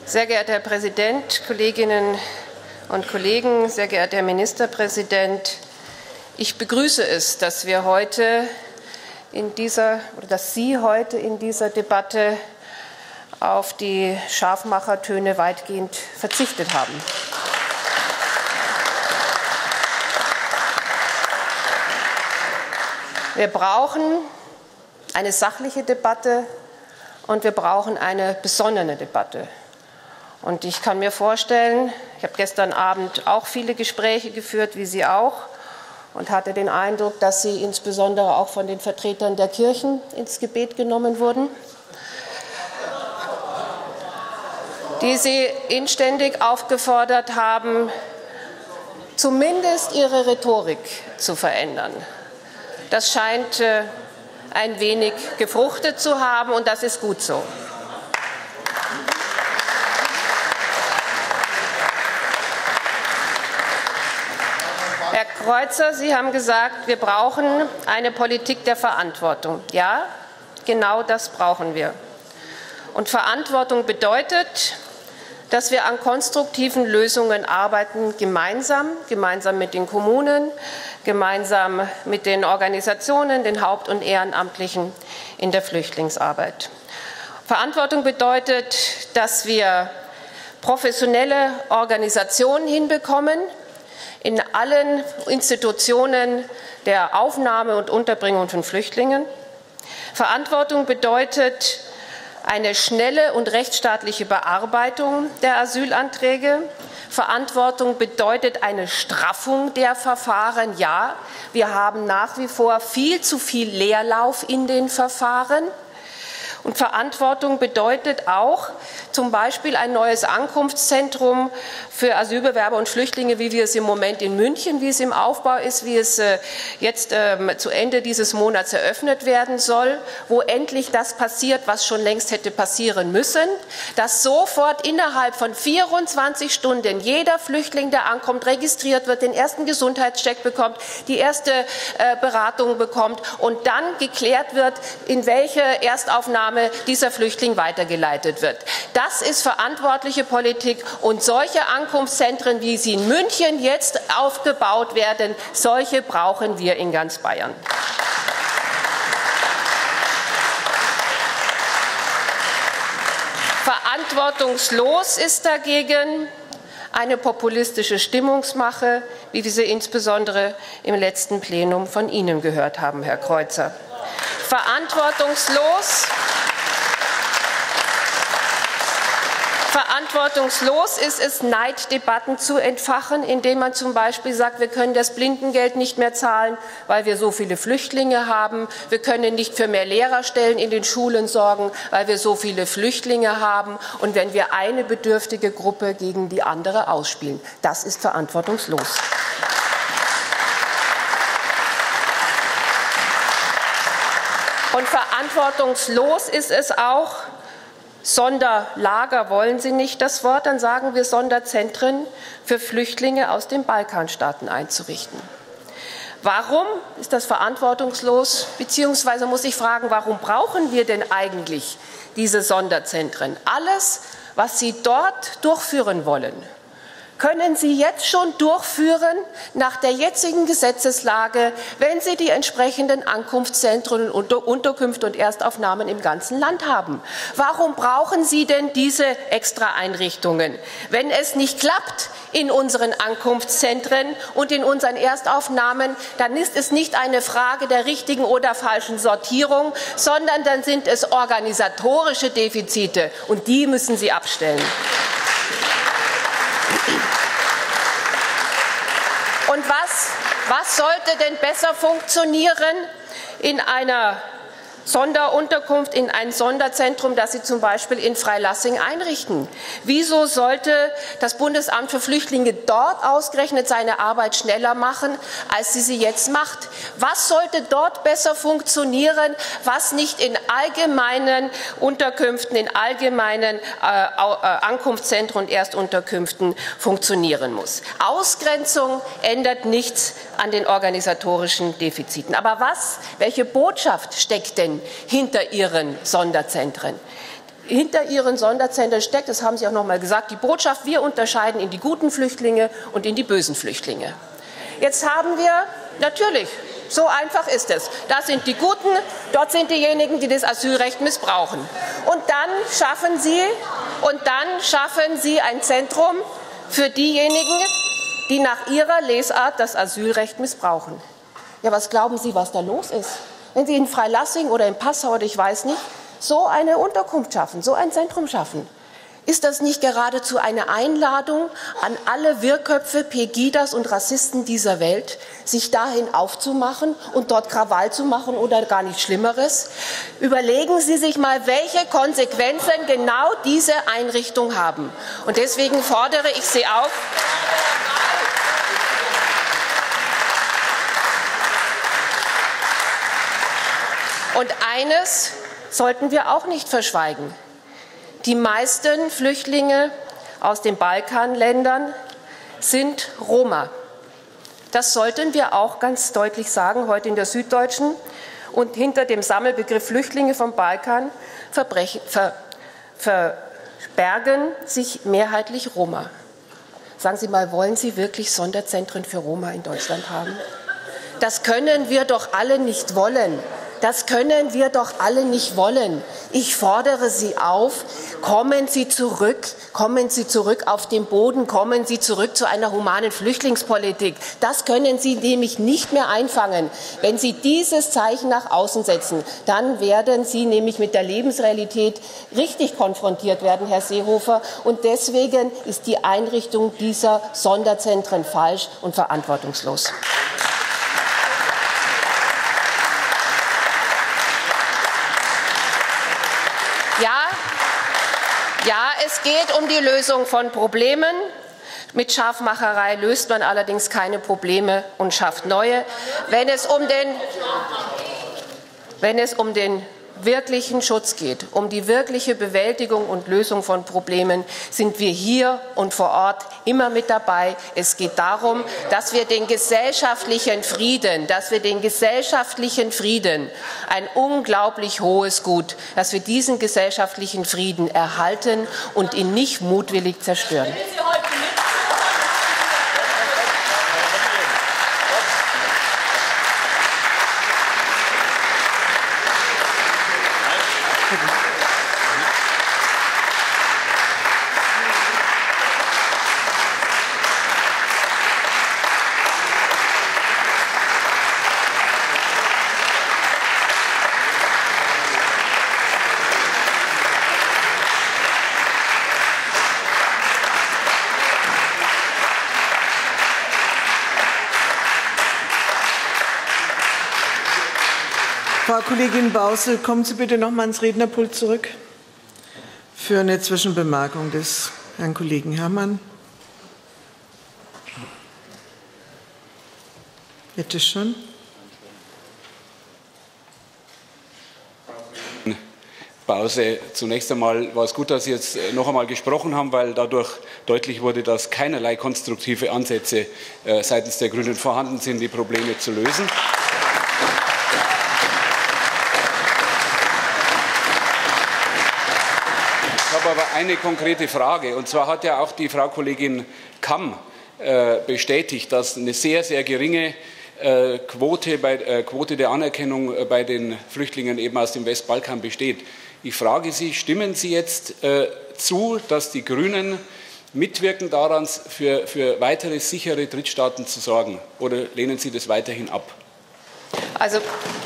Sehr geehrter Herr Präsident, Kolleginnen und Kollegen, sehr geehrter Herr Ministerpräsident! Ich begrüße es, dass Sie heute in dieser Debatte auf die Scharfmachertöne weitgehend verzichtet haben. Wir brauchen eine sachliche Debatte und wir brauchen eine besonnene Debatte. Und ich kann mir vorstellen, ich habe gestern Abend auch viele Gespräche geführt, wie Sie auch, und hatte den Eindruck, dass Sie insbesondere auch von den Vertretern der Kirchen ins Gebet genommen wurden, die Sie inständig aufgefordert haben, zumindest ihre Rhetorik zu verändern. Das scheint ein wenig gefruchtet zu haben, und das ist gut so. Herr Kreuzer, Sie haben gesagt, wir brauchen eine Politik der Verantwortung. Ja, genau das brauchen wir. Und Verantwortung bedeutet, dass wir an konstruktiven Lösungen arbeiten, gemeinsam mit den Kommunen, gemeinsam mit den Organisationen, den Haupt- und Ehrenamtlichen in der Flüchtlingsarbeit. Verantwortung bedeutet, dass wir professionelle Organisationen hinbekommen, in allen Institutionen der Aufnahme und Unterbringung von Flüchtlingen. Verantwortung bedeutet eine schnelle und rechtsstaatliche Bearbeitung der Asylanträge. Verantwortung bedeutet eine Straffung der Verfahren. Ja, wir haben nach wie vor viel zu viel Leerlauf in den Verfahren. Und Verantwortung bedeutet auch zum Beispiel ein neues Ankunftszentrum für Asylbewerber und Flüchtlinge, wie wir es im Moment in München, wie es im Aufbau ist, wie es jetzt zu Ende dieses Monats eröffnet werden soll, wo endlich das passiert, was schon längst hätte passieren müssen, dass sofort innerhalb von 24 Stunden jeder Flüchtling, der ankommt, registriert wird, den ersten Gesundheitscheck bekommt, die erste Beratung bekommt und dann geklärt wird, in welche Erstaufnahme dieser Flüchtling weitergeleitet wird. Das ist verantwortliche Politik, und solche Ankunftszentren, wie sie in München jetzt aufgebaut werden, solche brauchen wir in ganz Bayern. Verantwortungslos ist dagegen eine populistische Stimmungsmache, wie wir sie insbesondere im letzten Plenum von Ihnen gehört haben, Herr Kreuzer. Verantwortungslos ist es, Neiddebatten zu entfachen, indem man zum Beispiel sagt, wir können das Blindengeld nicht mehr zahlen, weil wir so viele Flüchtlinge haben. Wir können nicht für mehr Lehrerstellen in den Schulen sorgen, weil wir so viele Flüchtlinge haben. Und wenn wir eine bedürftige Gruppe gegen die andere ausspielen, das ist verantwortungslos. Und verantwortungslos ist es auch, Sonderlager wollen Sie nicht das Wort, dann sagen wir Sonderzentren für Flüchtlinge aus den Balkanstaaten einzurichten. Warum ist das verantwortungslos? Beziehungsweise muss ich fragen, warum brauchen wir denn eigentlich diese Sonderzentren? Alles, was Sie dort durchführen wollen, können Sie jetzt schon durchführen nach der jetzigen Gesetzeslage, wenn Sie die entsprechenden Ankunftszentren, Unterkünfte und Erstaufnahmen im ganzen Land haben. Warum brauchen Sie denn diese Extraeinrichtungen? Wenn es nicht klappt in unseren Ankunftszentren und in unseren Erstaufnahmen, dann ist es nicht eine Frage der richtigen oder falschen Sortierung, sondern dann sind es organisatorische Defizite, und die müssen Sie abstellen. Und was sollte denn besser funktionieren in einer Sonderunterkunft, in ein Sonderzentrum, das Sie zum Beispiel in Freilassing einrichten? Wieso sollte das Bundesamt für Flüchtlinge dort ausgerechnet seine Arbeit schneller machen, als sie jetzt macht? Was sollte dort besser funktionieren, was nicht in allgemeinen Unterkünften, in allgemeinen Ankunftszentren und Erstunterkünften funktionieren muss? Ausgrenzung ändert nichts an den organisatorischen Defiziten. Aber welche Botschaft steckt denn hinter Ihren Sonderzentren? hinter ihren Sonderzentren steckt, das haben Sie auch noch mal gesagt, die Botschaft, wir unterscheiden in die guten Flüchtlinge und in die bösen Flüchtlinge. Jetzt haben wir natürlich, so einfach ist es, das sind die Guten, dort sind diejenigen, die das Asylrecht missbrauchen. Und dann schaffen Sie ein Zentrum für diejenigen, die nach ihrer Lesart das Asylrecht missbrauchen. Ja, was glauben Sie, was da los ist? Wenn Sie in Freilassing oder in Passau oder ich weiß nicht, so eine Unterkunft schaffen, so ein Zentrum schaffen, ist das nicht geradezu eine Einladung an alle Wirrköpfe, Pegidas und Rassisten dieser Welt, sich dahin aufzumachen und dort Krawall zu machen oder gar nichts Schlimmeres? Überlegen Sie sich mal, welche Konsequenzen genau diese Einrichtungen haben. Und deswegen fordere ich Sie auf, und eines sollten wir auch nicht verschweigen. Die meisten Flüchtlinge aus den Balkanländern sind Roma. Das sollten wir auch ganz deutlich sagen, heute in der Süddeutschen. Und hinter dem Sammelbegriff Flüchtlinge vom Balkan verbergen sich mehrheitlich Roma. Sagen Sie mal, wollen Sie wirklich Sonderzentren für Roma in Deutschland haben? Das können wir doch alle nicht wollen. Das können wir doch alle nicht wollen. Ich fordere Sie auf, kommen Sie zurück auf den Boden, kommen Sie zurück zu einer humanen Flüchtlingspolitik. Das können Sie nämlich nicht mehr einfangen. Wenn Sie dieses Zeichen nach außen setzen, dann werden Sie nämlich mit der Lebensrealität richtig konfrontiert werden, Herr Seehofer. Und deswegen ist die Einrichtung dieser Sonderzentren falsch und verantwortungslos. Ja, es geht um die Lösung von Problemen. Mit Scharfmacherei löst man allerdings keine Probleme und schafft neue. Wenn es um den wirklichen Schutz geht, um die wirkliche Bewältigung und Lösung von Problemen, sind wir hier und vor Ort immer mit dabei. Es geht darum, dass wir den gesellschaftlichen Frieden, ein unglaublich hohes Gut, dass wir diesen gesellschaftlichen Frieden erhalten und ihn nicht mutwillig zerstören. Frau Kollegin Bausel, kommen Sie bitte noch mal ans Rednerpult zurück für eine Zwischenbemerkung des Herrn Kollegen Herrmann. Bitte schön. Pause. Zunächst einmal war es gut, dass Sie jetzt noch einmal gesprochen haben, weil dadurch deutlich wurde, dass keinerlei konstruktive Ansätze seitens der Grünen vorhanden sind, die Probleme zu lösen. Ich habe aber eine konkrete Frage, und zwar hat ja auch die Frau Kollegin Kamm bestätigt, dass eine sehr, sehr geringe Quote der Anerkennung bei den Flüchtlingen eben aus dem Westbalkan besteht. Ich frage Sie, stimmen Sie jetzt zu, dass die Grünen mitwirken daran, für weitere sichere Drittstaaten zu sorgen, oder lehnen Sie das weiterhin ab? Also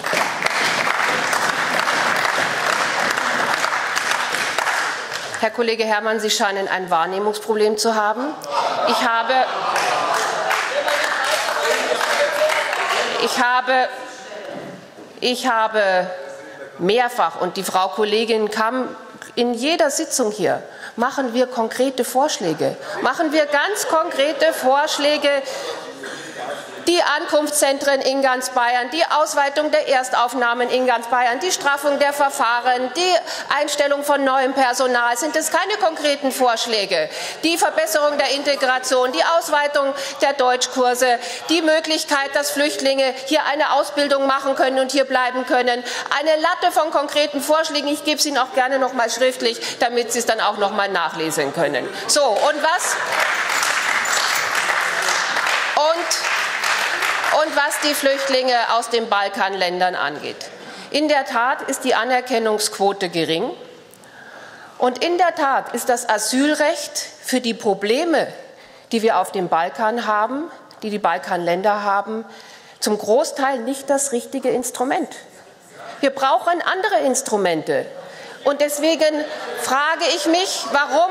Herr Kollege Herrmann, Sie scheinen ein Wahrnehmungsproblem zu haben. Ich habe mehrfach, und die Frau Kollegin Kamm, in jeder Sitzung hier machen wir konkrete Vorschläge, machen wir ganz konkrete Vorschläge. die Ankunftszentren in ganz Bayern, die Ausweitung der Erstaufnahmen in ganz Bayern, die Straffung der Verfahren, die Einstellung von neuem Personal. Sind das keine konkreten Vorschläge? Die Verbesserung der Integration, die Ausweitung der Deutschkurse, die Möglichkeit, dass Flüchtlinge hier eine Ausbildung machen können und hier bleiben können. Eine Latte von konkreten Vorschlägen. Ich gebe es Ihnen auch gerne noch mal schriftlich, damit Sie es dann auch noch mal nachlesen können. So, und was die Flüchtlinge aus den Balkanländern angeht. In der Tat ist die Anerkennungsquote gering. Und in der Tat ist das Asylrecht für die Probleme, die wir auf dem Balkan haben, die die Balkanländer haben, zum Großteil nicht das richtige Instrument. Wir brauchen andere Instrumente. Und deswegen frage ich mich,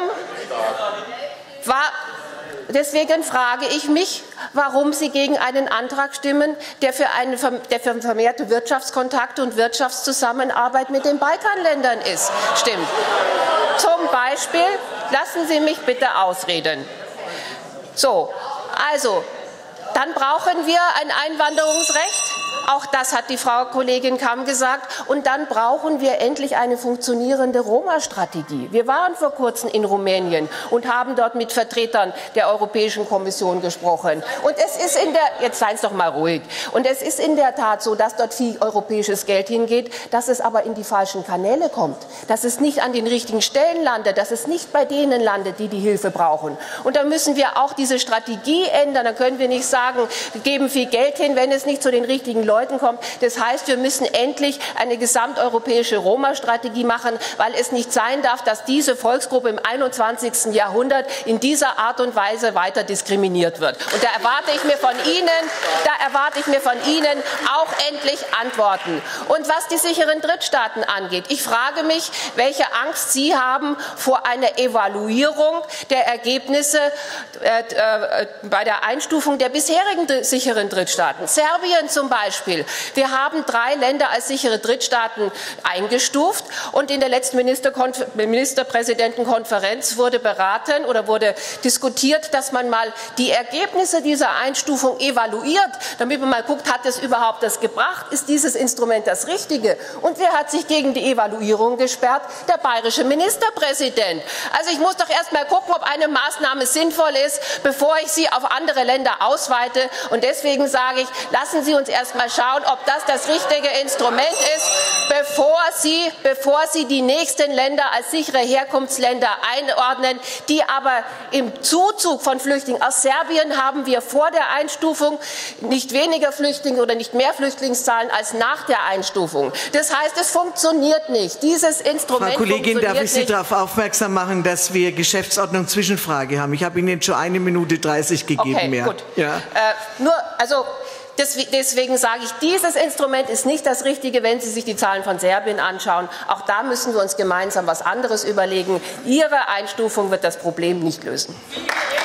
warum Sie gegen einen Antrag stimmen, der für vermehrte Wirtschaftskontakte und Wirtschaftszusammenarbeit mit den Balkanländern stimmt. Zum Beispiel, lassen Sie mich bitte ausreden. So, also, dann brauchen wir ein Einwanderungsrecht. Auch das hat die Frau Kollegin Kamm gesagt. Und dann brauchen wir endlich eine funktionierende Roma-Strategie. Wir waren vor kurzem in Rumänien und haben dort mit Vertretern der Europäischen Kommission gesprochen. Und es ist jetzt seien Sie doch mal ruhig. Und es ist in der Tat so, dass dort viel europäisches Geld hingeht, dass es aber in die falschen Kanäle kommt, dass es nicht an den richtigen Stellen landet, dass es nicht bei denen landet, die die Hilfe brauchen. Und da müssen wir auch diese Strategie ändern. Da können wir nicht sagen, wir geben viel Geld hin, wenn es nicht zu den richtigen Leuten kommt. Das heißt, wir müssen endlich eine gesamteuropäische Roma-Strategie machen, weil es nicht sein darf, dass diese Volksgruppe im 21. Jahrhundert in dieser Art und Weise weiter diskriminiert wird. Und da erwarte ich mir von Ihnen auch endlich Antworten. Und was die sicheren Drittstaaten angeht, ich frage mich, welche Angst Sie haben vor einer Evaluierung der Ergebnisse bei der Einstufung der bisherigen sicheren Drittstaaten. Serbien zum Beispiel. Wir haben 3 Länder als sichere Drittstaaten eingestuft und in der letzten Ministerpräsidentenkonferenz wurde beraten oder wurde diskutiert, dass man mal die Ergebnisse dieser Einstufung evaluiert, damit man mal guckt, hat es überhaupt das gebracht? Ist dieses Instrument das Richtige? Und wer hat sich gegen die Evaluierung gesperrt? Der bayerische Ministerpräsident. Also ich muss doch erst mal gucken, ob eine Maßnahme sinnvoll ist, bevor ich sie auf andere Länder ausweite. Und deswegen sage ich, lassen Sie uns erst mal schauen, ob das richtige Instrument ist, bevor Sie die nächsten Länder als sichere Herkunftsländer einordnen, die aber im Zuzug von Flüchtlingen aus Serbien haben wir vor der Einstufung nicht weniger Flüchtlinge oder nicht mehr Flüchtlingszahlen als nach der Einstufung. Das heißt, es funktioniert nicht. Dieses Instrument Frau Kollegin, darf ich Sie darauf aufmerksam machen, dass wir Geschäftsordnung Zwischenfrage haben. Ich habe Ihnen schon 1 Minute 30 gegeben. Okay, mehr. Gut. Ja. Deswegen sage ich, dieses Instrument ist nicht das Richtige, wenn Sie sich die Zahlen von Serbien anschauen. Auch da müssen wir uns gemeinsam etwas anderes überlegen. Ihre Einstufung wird das Problem nicht lösen.